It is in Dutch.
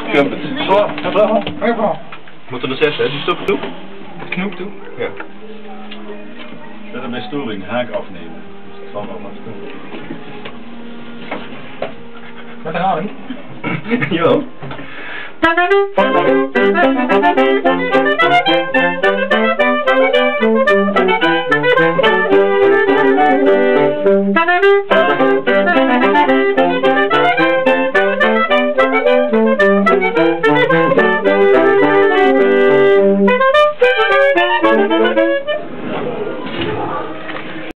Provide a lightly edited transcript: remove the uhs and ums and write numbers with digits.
Trumpet. Moet er 6, hè? Die stop toe? Knoep toe. Ja. Verder bij storing, haak afnemen. Dus het valt wel wat toe. Met een adem. Jawel.